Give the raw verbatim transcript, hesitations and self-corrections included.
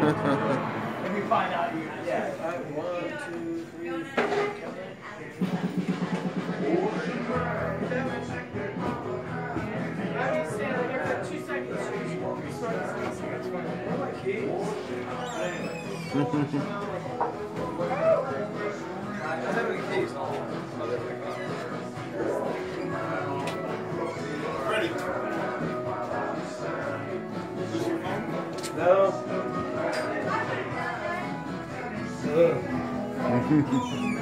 Let me find out you. Yeah. One, two, three, four. I will stand there for two seconds. Ready. No. Ugh.